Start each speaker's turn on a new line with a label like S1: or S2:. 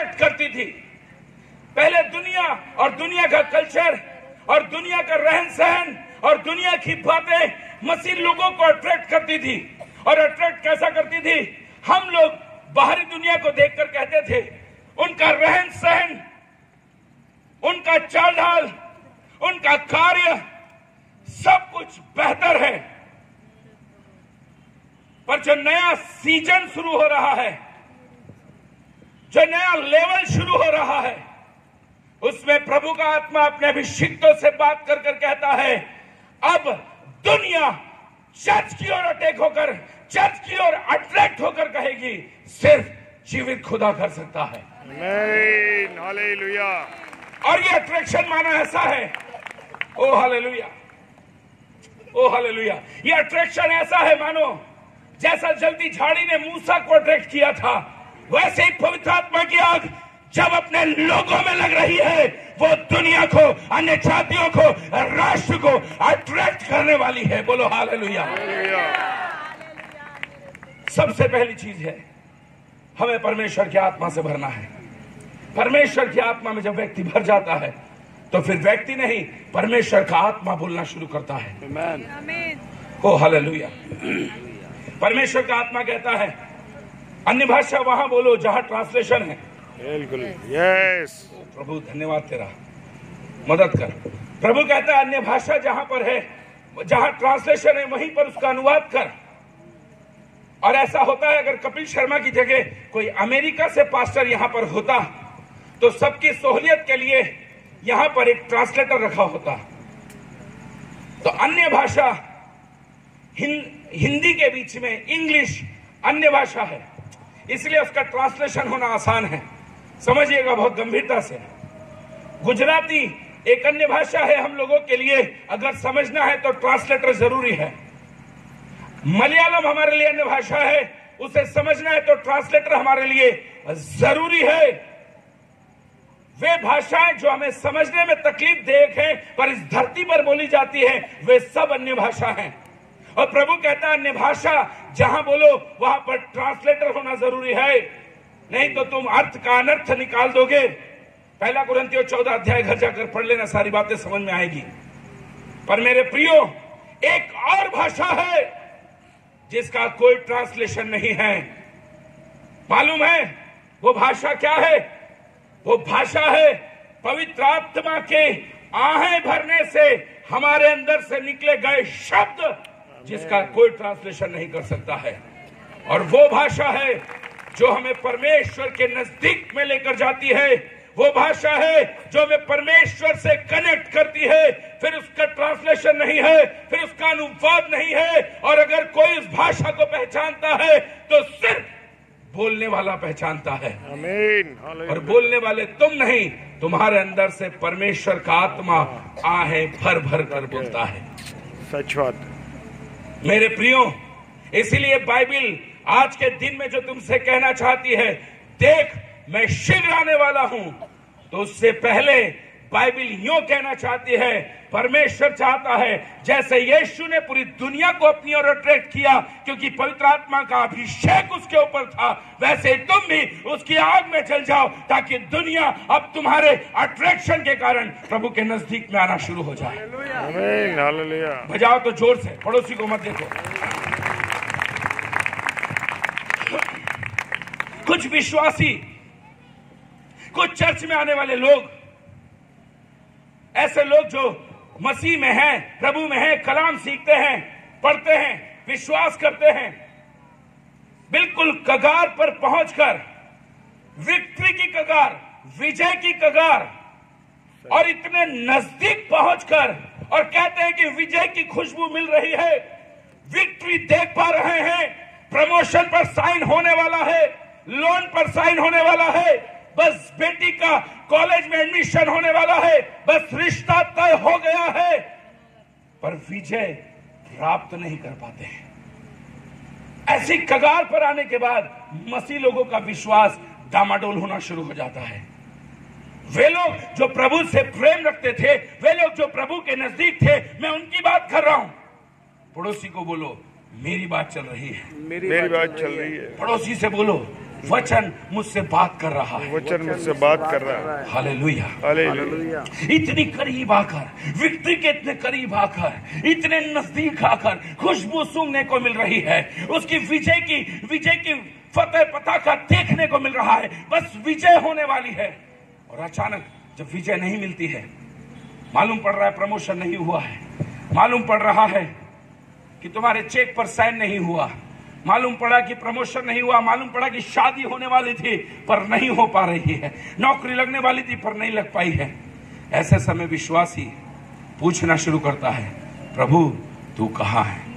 S1: Attract करती थी। पहले दुनिया और दुनिया का कल्चर और दुनिया का रहन सहन और दुनिया की बातें मसीह लोगों को अट्रैक्ट करती थी। और अट्रैक्ट कैसा करती थी? हम लोग बाहरी दुनिया को देखकर कहते थे उनका रहन सहन, उनका चाल ढाल, उनका कार्य सब कुछ बेहतर है। पर जो नया सीजन शुरू हो रहा है, जो नया लेवल शुरू हो रहा है, उसमें प्रभु का आत्मा अपने अभिषिक्तों से बात कर कर कहता है अब दुनिया चर्च की ओर अटैक होकर, चर्च की ओर अट्रैक्ट होकर कहेगी सिर्फ जीवित खुदा कर सकता है।
S2: आमीन, हालेलुया।
S1: और ये अट्रैक्शन माना ऐसा है, ओ हालेलुया, ओ हालेलुया, ये अट्रैक्शन ऐसा है मानो जैसा जल्दी झाड़ी ने मूसा को अट्रैक्ट किया था, वैसे ही पवित्र आत्मा की आग जब अपने लोगों में लग रही है वो दुनिया को, अन्य जातियों को, राष्ट्र को अट्रैक्ट करने वाली है। बोलो हालेलुया। सबसे पहली चीज है हमें परमेश्वर की आत्मा से भरना है। परमेश्वर की आत्मा में जब व्यक्ति भर जाता है तो फिर व्यक्ति नहीं, परमेश्वर का आत्मा बोलना शुरू करता है।
S2: आमीन,
S1: ओ हालेलुया। परमेश्वर का आत्मा कहता है अन्य भाषा वहां बोलो जहां ट्रांसलेशन है।
S2: बिल्कुल, यस
S1: प्रभु धन्यवाद तेरा, मदद कर। प्रभु कहता है अन्य भाषा जहां पर है, जहां ट्रांसलेशन है वहीं पर उसका अनुवाद कर। और ऐसा होता है अगर कपिल शर्मा की जगह कोई अमेरिका से पास्टर यहां पर होता तो सबकी सहूलियत के लिए यहां पर एक ट्रांसलेटर रखा होता। तो अन्य भाषा हिंदी के बीच में इंग्लिश अन्य भाषा है, इसलिए उसका ट्रांसलेशन होना आसान है। समझिएगा बहुत गंभीरता से। गुजराती एक अन्य भाषा है हम लोगों के लिए, अगर समझना है तो ट्रांसलेटर जरूरी है। मलयालम हमारे लिए अन्य भाषा है, उसे समझना है तो ट्रांसलेटर हमारे लिए जरूरी है। वे भाषाएं जो हमें समझने में तकलीफ देख है पर इस धरती पर बोली जाती है, वे सब अन्य भाषा हैं। और प्रभु कहता है अन्य भाषा जहां बोलो वहां पर ट्रांसलेटर होना जरूरी है, नहीं तो तुम अर्थ का अनर्थ निकाल दोगे। पहला कुरिन्थियों 14 अध्याय घर जाकर पढ़ लेना, सारी बातें समझ में आएगी। पर मेरे प्रियो, एक और भाषा है जिसका कोई ट्रांसलेशन नहीं है। मालूम है वो भाषा क्या है? वो भाषा है पवित्र आत्मा के आहें भरने से हमारे अंदर से निकले गए शब्द, जिसका कोई ट्रांसलेशन नहीं कर सकता है। और वो भाषा है जो हमें परमेश्वर के नजदीक में लेकर जाती है। वो भाषा है जो हमें परमेश्वर से कनेक्ट करती है। फिर उसका ट्रांसलेशन नहीं है, फिर उसका अनुवाद नहीं है। और अगर कोई इस भाषा को पहचानता है तो सिर्फ बोलने वाला पहचानता है।
S2: आमीन,
S1: और बोलने वाले तुम नहीं, तुम्हारे अंदर से परमेश्वर का आत्मा आहें भर भर कर बोलता है।
S2: सच बात
S1: मेरे प्रियो, इसीलिए बाइबिल आज के दिन में जो तुमसे कहना चाहती है, देख मैं शीघ्र आने वाला हूं, तो उससे पहले बाइबिल यूं कहना चाहती है, परमेश्वर चाहता है जैसे यीशु ने पूरी दुनिया को अपनी ओर अट्रैक्ट किया क्योंकि पवित्र आत्मा का अभिषेक उसके ऊपर था, वैसे तुम भी उसकी आग में चल जाओ ताकि दुनिया अब तुम्हारे अट्रैक्शन के कारण प्रभु के नजदीक में आना शुरू हो जाए।
S2: आमीन, हालेलुया।
S1: बजाओ तो जोर से, पड़ोसी को मत देखो। कुछ विश्वासी, कुछ चर्च में आने वाले लोग, ऐसे लोग जो मसीह में हैं, प्रभु में हैं, कलाम सीखते हैं, पढ़ते हैं, विश्वास करते हैं, बिल्कुल कगार पर पहुंचकर, विक्ट्री की कगार, विजय की कगार, और इतने नजदीक पहुंचकर और कहते हैं कि विजय की खुशबू मिल रही है, विक्ट्री देख पा रहे हैं, प्रमोशन पर साइन होने वाला है, लोन पर साइन होने वाला है, बस बेटी का कॉलेज में एडमिशन होने वाला है, बस रिश्ता तय हो गया है, पर विजय प्राप्त नहीं कर पाते हैं। ऐसी कगार पर आने के बाद मसीह लोगों का विश्वास डामाडोल होना शुरू हो जाता है। वे लोग जो प्रभु से प्रेम रखते थे, वे लोग जो प्रभु के नजदीक थे, मैं उनकी बात कर रहा हूं। पड़ोसी को बोलो मेरी बात चल रही है।
S2: मेरी बात चल रही है।
S1: पड़ोसी से बोलो वचन मुझसे बात कर रहा है।
S2: वचन मुझसे बात कर रहा है।
S1: हालेलुया।
S2: हालेलुया।
S1: इतनी करीब आकर, विक्ट्री के इतने करीब आकर, इतने नजदीक आकर खुशबू सूंघने को मिल रही है। उसकी विजय की फतेह पताका देखने को मिल रहा है। बस विजय होने वाली है। और अचानक जब विजय नहीं मिलती है, मालूम पड़ रहा है प्रमोशन नहीं हुआ है, मालूम पड़ रहा है कि तुम्हारे चेक पर साइन नहीं हुआ, मालूम पड़ा कि प्रमोशन नहीं हुआ, मालूम पड़ा कि शादी होने वाली थी पर नहीं हो पा रही है, नौकरी लगने वाली थी पर नहीं लग पाई है, ऐसे समय विश्वासी पूछना शुरू करता है, प्रभु तू कहाँ है?